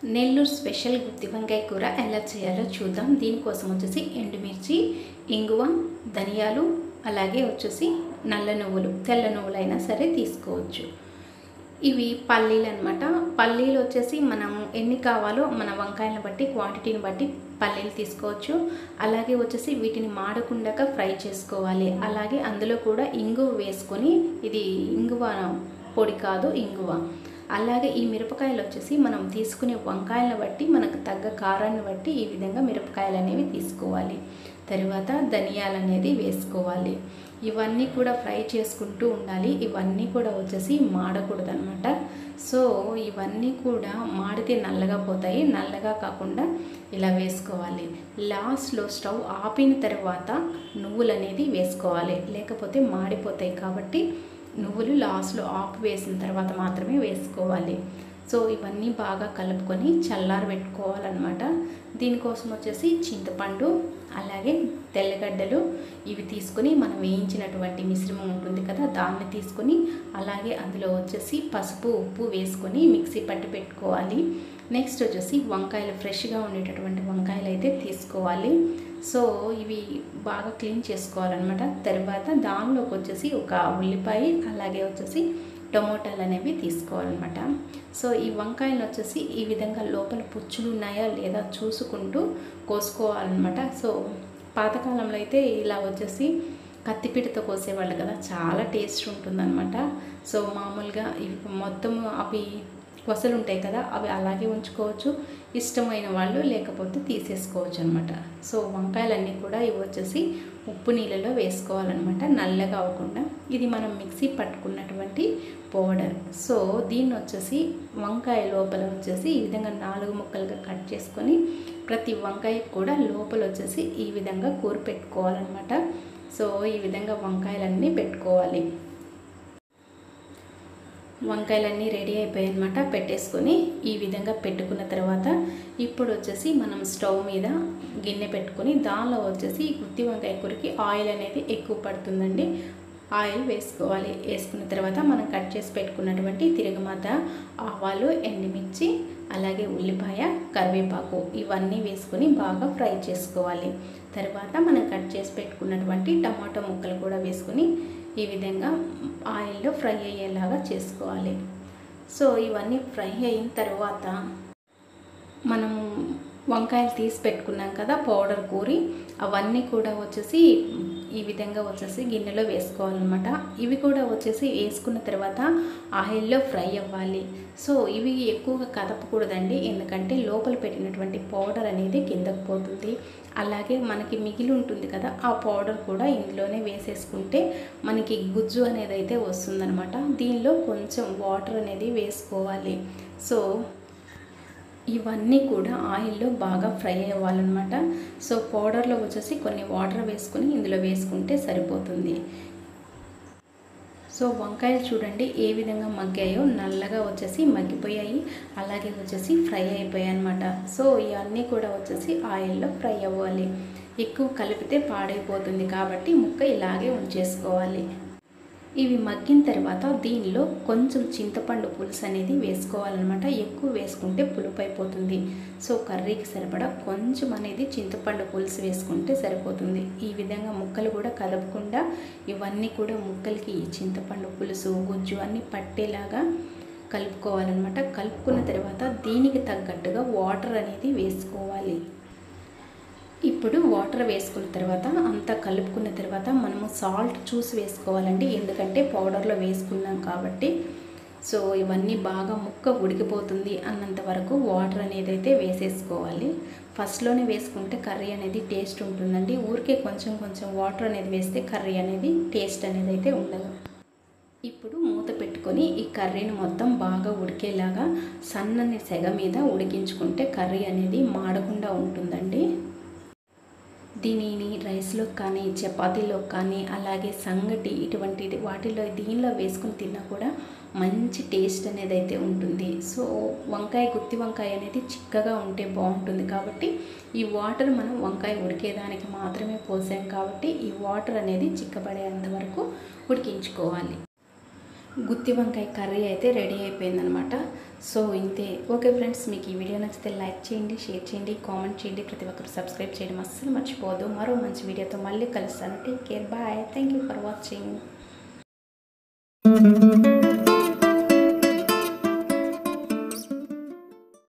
Nellore special గుత్తి వంకాయ కూర ఎలా చేయాలో చూద్దాం. దీనికోసం వచ్చేసి ఎండుమిర్చి, ఇంగువ, ధనియాలు, అలాగే వచ్చేసి నల్ల నువ్వులు, తెల్ల నువ్వులైనా సరే తీసుకోవచ్చు. ఇవి పల్లీలు అనమాట. పల్లీలు వచ్చేసి మనం ఎన్ని కావాలో మన వంకాయలను బట్టి క్వాంటిటీని బట్టి పల్లీలు తీసుకోవచ్చు. అలాగే వచ్చేసి వీటిని మాడకుండా ఫ్రై చేసుకోవాలి. అలాగే అందులో కూడా ఇంగువ వేసుకొని, ఇది ఇంగువ పొడి కాదు, ఇంగువ. అలాగే ఈ మిరపకాయలు వచ్చేసి మనం తీసుకునే వంకాయలను బట్టి మనకు తగ్గ కారాన్ని బట్టి ఈ విధంగా మిరపకాయలు అనేవి తీసుకోవాలి. తర్వాత ధనియాలు అనేది వేసుకోవాలి. ఇవన్నీ కూడా ఫ్రై చేసుకుంటూ ఉండాలి. ఇవన్నీ కూడా వచ్చేసి మాడకూడదు అనమాట. సో ఇవన్నీ కూడా మాడితే నల్లగా పోతాయి. నల్లగా కాకుండా ఇలా వేసుకోవాలి. లాస్ట్లో స్టవ్ ఆపిన తర్వాత నువ్వులు అనేది వేసుకోవాలి, లేకపోతే మాడిపోతాయి. కాబట్టి నువ్వులు లాస్ట్లో ఆపు వేసిన తర్వాత మాత్రమే వేసుకోవాలి. సో ఇవన్నీ బాగా కలుపుకొని చల్లారి పెట్టుకోవాలన్నమాట. దీనికోసం వచ్చేసి చింతపండు, అలాగే తెల్లగడ్డలు ఇవి తీసుకొని మనం వేయించినటువంటి మిశ్రమం ఉంటుంది కదా, దాన్ని తీసుకొని అలాగే అందులో వచ్చేసి పసుపు, ఉప్పు వేసుకొని మిక్సీ పట్టి పెట్టుకోవాలి. నెక్స్ట్ వచ్చేసి వంకాయలు, ఫ్రెష్గా ఉండేటటువంటి వంకాయలు అయితే తీసుకోవాలి. సో ఇవి బాగా క్లీన్ చేసుకోవాలన్నమాట. తర్వాత దానిలోకి వచ్చేసి ఒక ఉల్లిపాయ, అలాగే వచ్చేసి టమోటాలు అనేవి తీసుకోవాలన్నమాట. సో ఈ వంకాయలు వచ్చేసి ఈ విధంగా లోపల పుచ్చులు ఉన్నాయా లేదా చూసుకుంటూ కోసుకోవాలన్నమాట. సో పాతకాలంలో అయితే ఇలా వచ్చేసి కత్తిపీటతో కోసేవాళ్ళు కదా, చాలా టేస్ట్ ఉంటుందన్నమాట. సో మామూలుగా ఇవి మొత్తం అవి కొసలు ఉంటాయి కదా, అవి అలాగే ఉంచుకోవచ్చు. ఇష్టమైన వాళ్ళు లేకపోతే తీసేసుకోవచ్చు అనమాట. సో వంకాయలన్నీ కూడా ఇవి వచ్చేసి ఉప్పు నీళ్ళలో వేసుకోవాలన్నమాట, నల్లగా అవ్వకుండా. ఇది మనం మిక్సీ పట్టుకున్నటువంటి పౌడర్. సో దీన్ని వచ్చేసి వంకాయ లోపల వచ్చేసి ఈ విధంగా 4 ముక్కలుగా కట్ చేసుకొని ప్రతి వంకాయ కూడా లోపల వచ్చేసి ఈ విధంగా కూర పెట్టుకోవాలన్నమాట. సో ఈ విధంగా వంకాయలన్నీ పెట్టుకోవాలి. వంకాయలన్నీ రెడీ అయిపోయాయి అనమాట. పెట్టేసుకొని ఈ విధంగా పెట్టుకున్న తర్వాత ఇప్పుడు వచ్చేసి మనం స్టవ్ మీద గిన్నె పెట్టుకొని దానిలో వచ్చేసి ఈ గుత్తి వంకాయ కూరకి ఆయిల్ అనేది ఎక్కువ పడుతుందండి. ఆయిల్ వేసుకోవాలి. వేసుకున్న తర్వాత మనం కట్ చేసి పెట్టుకున్నటువంటి తిరగమాత, ఆవాలు, ఎండుమిర్చి, అలాగే ఉల్లిపాయ, కరివేపాకు ఇవన్నీ వేసుకొని బాగా ఫ్రై చేసుకోవాలి. తర్వాత మనం కట్ చేసి పెట్టుకున్నటువంటి టమాటా ముక్కలు కూడా వేసుకొని ఈ విధంగా ఆయిల్లో ఫ్రై అయ్యేలాగా చేసుకోవాలి. సో ఇవన్నీ ఫ్రై అయిన తర్వాత మనము వంకాయలు తీసి పెట్టుకున్నాం కదా పౌడర్ కూరి, అవన్నీ కూడా వచ్చేసి ఈ విధంగా వచ్చేసి గిన్నెలో వేసుకోవాలన్నమాట. ఇవి కూడా వచ్చేసి వేసుకున్న తర్వాత ఆయిల్లో ఫ్రై అవ్వాలి. సో ఇవి ఎక్కువగా కదపకూడదండి, ఎందుకంటే లోపల పెట్టినటువంటి పౌడర్ అనేది కిందకు పోతుంది. అలాగే మనకి మిగిలి ఉంటుంది కదా, ఆ పౌడర్ కూడా ఇందులోనే వేసేసుకుంటే మనకి గుజ్జు అనేది అయితే వస్తుందన్నమాట. దీనిలో కొంచెం వాటర్ అనేది వేసుకోవాలి. సో ఇవన్నీ కూడా ఆయిల్లో బాగా ఫ్రై అవ్వాలన్నమాట. సో పౌడర్లో వచ్చేసి కొన్ని వాటర్ వేసుకొని ఇందులో వేసుకుంటే సరిపోతుంది. సో వంకాయలు చూడండి ఏ విధంగా మగ్గాయో, నల్లగా వచ్చేసి మగ్గిపోయాయి, అలాగే వచ్చేసి ఫ్రై అయిపోయాయి అన్నమాట. సో ఇవన్నీ కూడా వచ్చేసి ఆయిల్లో ఫ్రై అవ్వాలి. ఎక్కువ కలిపితే పాడైపోతుంది కాబట్టి ముక్క ఇలాగే ఉంచేసుకోవాలి. ఇవి మగ్గిన తర్వాత దీనిలో కొంచెం చింతపండు పులుసు అనేది వేసుకోవాలన్నమాట. ఎక్కువ వేసుకుంటే పులుపు అయిపోతుంది. సో కర్రీకి సరిపడా కొంచెం అనేది చింతపండు పులుసు వేసుకుంటే సరిపోతుంది. ఈ విధంగా ముక్కలు కూడా కలపకుండా ఇవన్నీ కూడా ముక్కలకి ఈ చింతపండు పులుసు, గుజ్జు అన్నీ పట్టేలాగా కలుపుకోవాలన్నమాట. కలుపుకున్న తర్వాత దీనికి తగ్గట్టుగా వాటర్ అనేది వేసుకోవాలి. ఇప్పుడు వాటర్ వేసుకున్న తర్వాత అంతా కలుపుకున్న తర్వాత మనము సాల్ట్ చూసి వేసుకోవాలండి, ఎందుకంటే పౌడర్లో వేసుకున్నాం కాబట్టి. సో ఇవన్నీ బాగా ముక్క ఉడికిపోతుంది అన్నంత వరకు వాటర్ అనేది అయితే వేసేసుకోవాలి. ఫస్ట్లోనే వేసుకుంటే కర్రీ అనేది టేస్ట్ ఉంటుందండి. ఊరికే కొంచెం కొంచెం వాటర్ అనేది వేస్తే కర్రీ అనేది టేస్ట్ అనేది అయితే ఉండదు. ఇప్పుడు మూత పెట్టుకొని ఈ కర్రీని మొత్తం బాగా ఉడికేలాగా సన్నని సెగ మీద ఉడికించుకుంటే కర్రీ అనేది మాడకుండా ఉంటుందండి. దీనిని రైస్లో కానీ, చపాతీలో కానీ, అలాగే సంగటి ఇటువంటి వాటిలో దీనిలో వేసుకుని తిన్నా కూడా మంచి టేస్ట్ అనేది అయితే ఉంటుంది. సో వంకాయ, గుత్తి వంకాయ అనేది చిక్కగా ఉంటే బాగుంటుంది కాబట్టి ఈ వాటర్ మనం వంకాయ ఉడికేదానికి మాత్రమే పోసాం కాబట్టి ఈ వాటర్ అనేది చిక్కబడేంత వరకు ఉడికించుకోవాలి. గుత్తి వంకాయ కర్రీ అయితే రెడీ అయిపోయిందనమాట. సో ఇంతే. ఓకే ఫ్రెండ్స్, మీకు ఈ వీడియో నచ్చితే లైక్ చేయండి, షేర్ చేయండి, కామెంట్ చేయండి. ప్రతి ఒక్కరు సబ్స్క్రైబ్ చేయడం అస్సలు మర్చిపోవద్దు. మరో మంచి వీడియోతో మళ్ళీ కలుస్తాను. Take care, bye, thank you for watching.